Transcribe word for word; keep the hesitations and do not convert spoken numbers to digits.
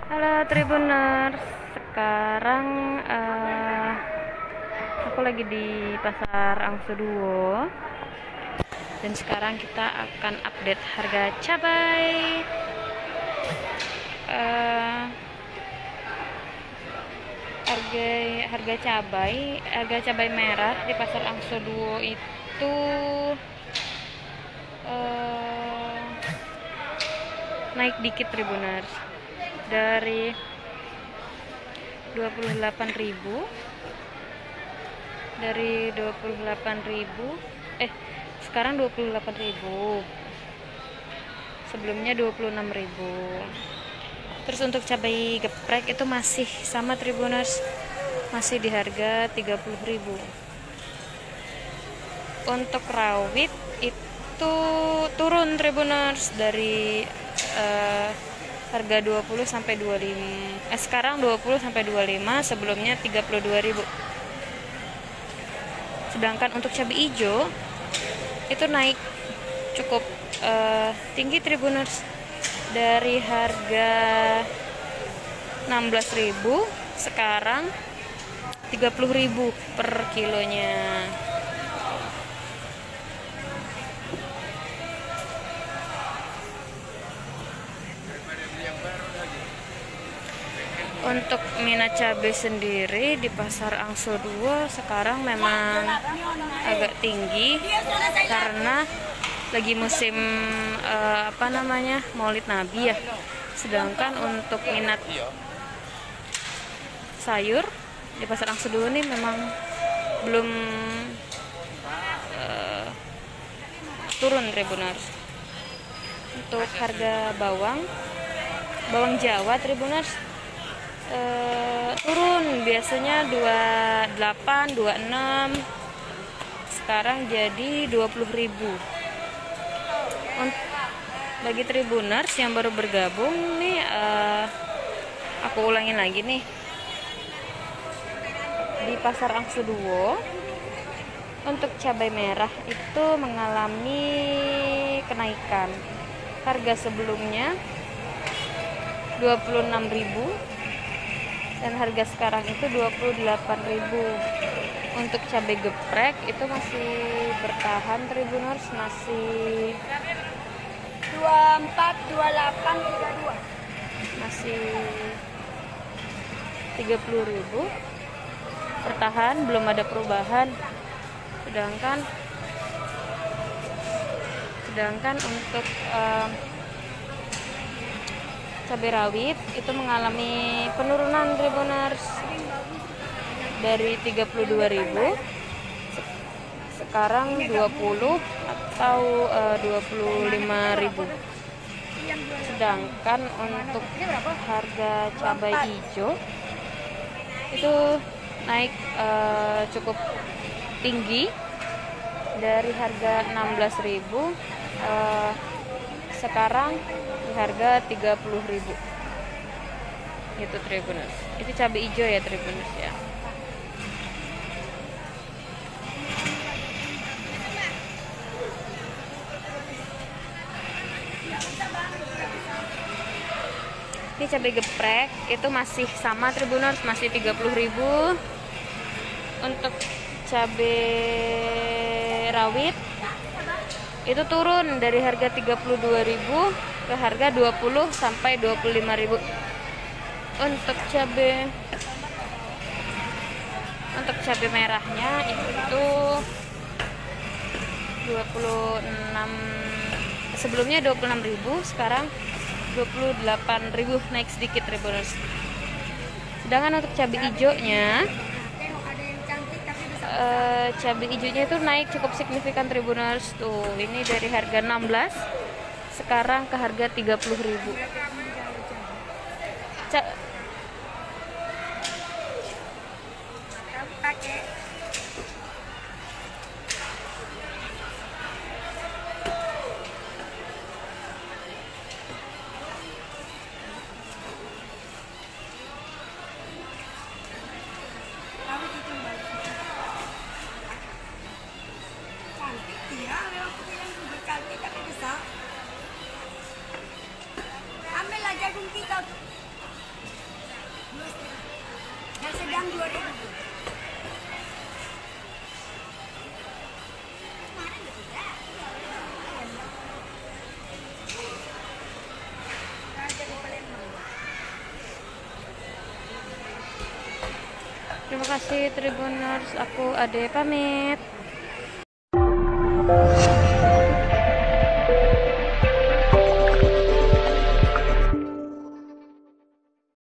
Halo Tribuners, sekarang eh, aku lagi di Pasar Angsuduo dan sekarang kita akan update harga cabai. Eh, harga harga cabai, harga cabai merah di Pasar Angsuduo itu eh, naik dikit Tribuners, dari dua puluh delapan ribu, dari dua puluh delapan ribu eh sekarang dua puluh delapan ribu, sebelumnya dua puluh enam ribu. Terus untuk cabai geprek itu masih sama Tribuners, masih di harga tiga puluh ribu. Untuk rawit itu turun Tribuners, dari uh, harga dua puluh sampai dua puluh lima. Eh, sekarang dua puluh sampai dua puluh lima, sebelumnya tiga puluh dua ribu. Sedangkan untuk cabai hijau itu naik cukup uh, tinggi Tribuners, dari harga enam belas ribu sekarang tiga puluh ribu per kilonya. Untuk minat cabai sendiri di Pasar Angsuduo sekarang memang agak tinggi karena lagi musim eh, apa namanya Maulid Nabi ya. Sedangkan untuk minat sayur di Pasar Angsuduo ini memang belum eh, turun Tribuners. Untuk harga bawang, bawang Jawa Tribuners Uh, turun, biasanya dua puluh delapan, dua puluh enam, sekarang jadi dua puluh ribu. Untuk bagi Tribuners yang baru bergabung nih, uh, aku ulangin lagi nih, di Pasar Angsuduo untuk cabai merah itu mengalami kenaikan. Harga sebelumnya dua puluh enam ribu dan harga sekarang itu dua puluh delapan ribu. Untuk cabai geprek itu masih bertahan Tribuners, masih dua puluh empat, dua puluh delapan, tiga puluh dua. Masih tiga puluh ribu. Bertahan, belum ada perubahan. Sedangkan sedangkan untuk um, cabai rawit itu mengalami penurunan Tribuners, dari tiga puluh dua ribu sekarang dua puluh atau uh, dua puluh lima ribu. Sedangkan untuk harga cabai hijau itu naik uh, cukup tinggi, dari harga enam belas ribu uh, sekarang di harga tiga puluh ribu gitu Tribuners. Itu cabai hijau ya Tribuners ya. Ini cabai geprek itu masih sama Tribuners, masih tiga puluh ribu. Untuk cabai rawit itu turun dari harga tiga puluh dua ribu ke harga dua puluh sampai dua puluh lima ribu. Untuk cabai untuk cabai merahnya itu dua puluh enam, sebelumnya dua puluh enam ribu, sekarang dua puluh delapan ribu, naik sedikit Tribuners. Sedangkan untuk cabai hijaunya Uh, cabai hijaunya itu naik cukup signifikan Tribuners. Tuh, ini dari harga enam belas sekarang ke harga tiga puluh ribu. Ca Ambil aja jagung kita. Ayam dua ribu. Terima kasih Tribuners, aku Ade pamit.